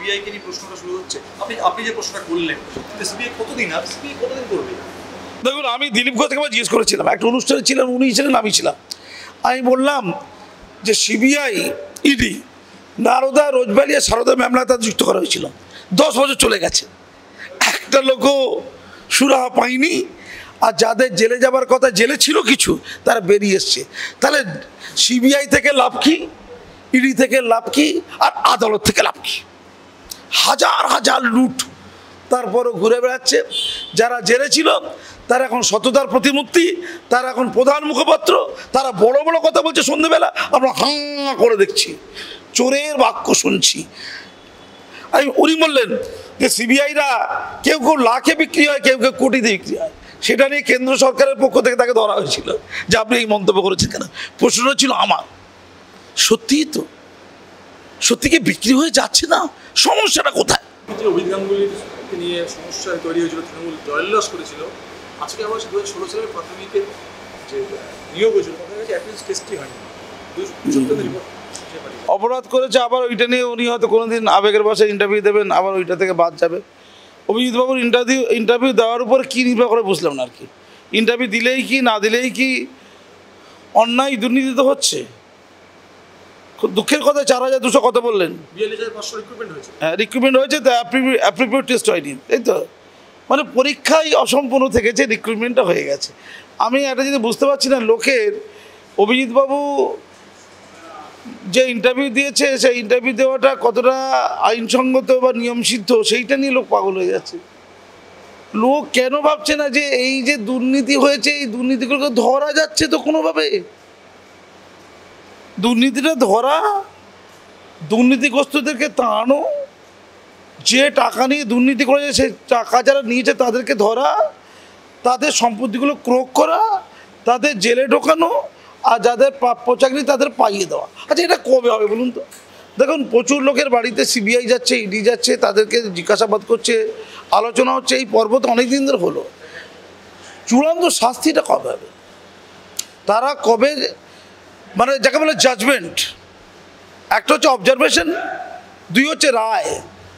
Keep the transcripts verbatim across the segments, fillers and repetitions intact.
CBI কে নিয়ে প্রশ্নটা শুরু হচ্ছে, আপনি আপনি যে প্রশ্নটা করলেন সিবিআই কতদিন আর সিবিআই কতদিন করবে? দেখুন, আমি দিলীপ ঘোষকে জিজ্ঞেস করেছিলাম, একটা অনুষ্ঠানে ছিলেন, উনি ছিলেন, আমি ছিলাম। আমি বললাম যে সিবিআই ইডি নারদা রোজবালিয়া সারদা মামলা তাদের যুক্ত করা হয়েছিল, দশ বছর চলে গেছে, একটা লোকও সুরাহা পায়নি। আর যাদের জেলে যাবার কথা, জেলে ছিল কিছু, তারা বেরিয়ে এসছে। তাহলে সিবিআই থেকে লাভ কি, ইডি থেকে লাভ কি, আর আদালত থেকে লাভ কি? হাজার হাজার লুট, তারপরও ঘুরে বেড়াচ্ছে। যারা জেলে ছিল তারা এখন সততার প্রতিমূর্তি, তারা এখন প্রধান মুখপাত্র, তারা বড় বড় কথা বলছে, সন্ধ্যেবেলা আমরা হাঁ করে দেখছি, চোরের বাক্য শুনছি। আমি উনি বললেন যে সিবিআইরা কেউ কেউ লাখে বিক্রি হয়, কেউ কেউ কোটিতে বিক্রি হয়। সেটা নিয়ে কেন্দ্র সরকারের পক্ষ থেকে তাকে ধরা হয়েছিল যে আপনি এই মন্তব্য করেছেন কেন। প্রশ্নটা ছিল আমার, সত্যিই তো, সত্যি কি বিক্রি হয়ে যাচ্ছে না? সমস্যাটা কোথায়? অভিজিৎ গাঙ্গুলির নিয়ে সমস্যা তৈরি হয়েছিল, তৃণমূল জয়লাস করেছিল। আজকে আবার দু হাজার ষোলো সালের প্রাথমিকের যে নিয়োগ হয়েছিল তাদের কাছে অ্যাটলিস্ট টেস্টই হয়নি, অপরাধ করেছে। আবার ওইটা নিয়ে উনি হয়তো কোনোদিন আবেগের বশে ইন্টারভিউ দেবেন, আবার ওইটা থেকে বাদ যাবে। অভিজিৎবাবুর ইন্টারভিউ ইন্টারভিউ দেওয়ার উপর কী নির্ভর করে বুঝলাম না আর কি। ইন্টারভিউ দিলেই কি না দিলেই কি অন্যায় দুর্নীতি তো হচ্ছে। খুব দুঃখের কথা, চার হাজার দুশো কত বললেন? হ্যাঁ, রিক্রুটমেন্ট হয়েছে, তো অ্যাপ্রিপিউড টেস্ট হয়নি, তাই তো? মানে পরীক্ষাই অসম্পূর্ণ থেকেছে, রিক্রুটমেন্টটা হয়ে গেছে। আমি একটা জিনিস বুঝতে পারছি না, লোকের অভিজিৎবাবু যে ইন্টারভিউ দিয়েছে সেই ইন্টারভিউ দেওয়াটা কতটা আইনসঙ্গত বা নিয়মসিদ্ধ, সেইটা নিয়ে লোক পাগল হয়ে যাচ্ছে। লোক কেন ভাবছে না যে এই যে দুর্নীতি হয়েছে, এই দুর্নীতিগুলোকে ধরা যাচ্ছে তো কোনোভাবে? দুর্নীতিটা ধরা, দুর্নীতিগ্রস্তদেরকে তাড়ানো, যে টাকা নিয়ে দুর্নীতি করেছে সে টাকা যারা নিয়েছে তাদেরকে ধরা, তাদের সম্পত্তিগুলো ক্রোক করা, তাদের জেলে ঢোকানো, আর যাদের প্রাপ্য চাকরি তাদের পাইয়ে দেওয়া। আচ্ছা, এটা কবে হবে বলুন তো? দেখুন, প্রচুর লোকের বাড়িতে সিবিআই যাচ্ছে, ইডি যাচ্ছে, তাদেরকে জিজ্ঞাসাবাদ করছে, আলোচনা হচ্ছে, এই পর্ব তো অনেক দিন ধরে হলো। চূড়ান্ত শাস্তিটা কবে হবে? তারা কবে, মানে যাকে বলে জাজমেন্ট, একটা হচ্ছে অবজারভেশন, দুই হচ্ছে রায়,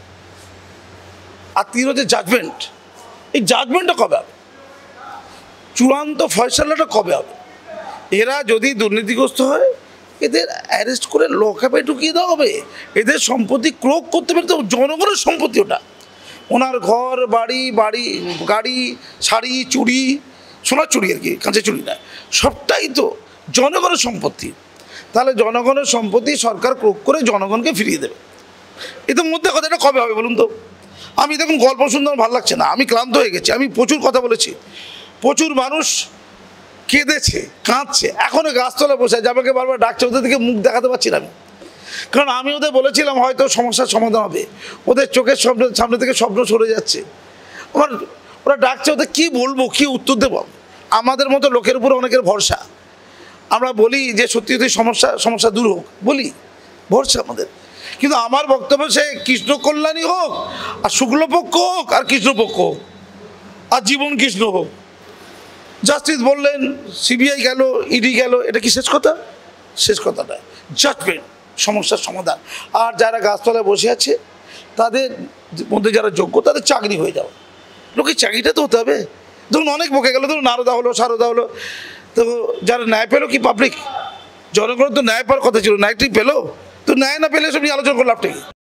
আর তিন হচ্ছে জাজমেন্ট। এই জাজমেন্টটা কবে হবে? চূড়ান্ত ফয়সালাটা কবে হবে? এরা যদি দুর্নীতিগ্রস্ত হয়, এদের অ্যারেস্ট করে লকআপে ঢুকিয়ে দেওয়া হবে। এদের সম্পত্তি ক্রোক করতে পারে, তো জনগণের সম্পত্তি ওটা। ওনার ঘর বাড়ি, বাড়ি গাড়ি, শাড়ি, চুড়ি, সোনার চুড়ি আর কি, কাঁচের চুড়ি না, সবটাই তো জনগণের সম্পত্তি। তাহলে জনগণের সম্পত্তি সরকার ক্রোক করে জনগণকে ফিরিয়ে দেবে। এদের মধ্যে কথাটা কবে হবে বলুন তো? আমি দেখুন, গল্প শুনতে ভালো লাগছে না, আমি ক্লান্ত হয়ে গেছি। আমি প্রচুর কথা বলেছি, প্রচুর মানুষ কেঁদেছে, কাঁদছে, এখনও গাছতলা বসে আছে, আমাকে বারবার ডাকছে, ওদের দিকে মুখ দেখাতে পারছি না আমি। কারণ আমি ওদের বলেছিলাম হয়তো সমস্যার সমাধান হবে, ওদের চোখের স্বপ্ন সামনে থেকে স্বপ্ন সরে যাচ্ছে। আমার ওরা ডাকছে, ওদের কী বলবো, কী উত্তর দেবো? আমাদের মতো লোকের উপর অনেকের ভরসা। আমরা বলি যে সত্যি সত্যি সমস্যা সমস্যা দূর হোক, বলি, ভরসা আমাদের। কিন্তু আমার বক্তব্য সে কৃষ্ণ কল্যাণী হোক, আর শুক্লপক্ষ হোক, আর কৃষ্ণপক্ষ হোক, আর জীবন কৃষ্ণ হোক। জাস্টিস বললেন, সিবিআই গেল, ইডি গেল, এটা কি শেষ কথা? শেষ কথা নয়, জাজমেন্ট, সমস্যার সমাধান। আর যারা গাছতলায় বসে আছে তাদের মধ্যে যারা যোগ্য, তাদের চাকরি হয়ে যাও। লোকের চাকরিটা তো হতে হবে। ধরুন অনেক বকে গেল, ধরুন নারদা হলো, সারদা হলো, তো যারা ন্যায় পেলো কি? পাবলিক, জনগণের তো ন্যায় পাওয়ার কথা ছিল, ন্যায়টি পেলো তো? ন্যায় না পেলে সব নিয়ে আলোচনা করে লাভটা কি?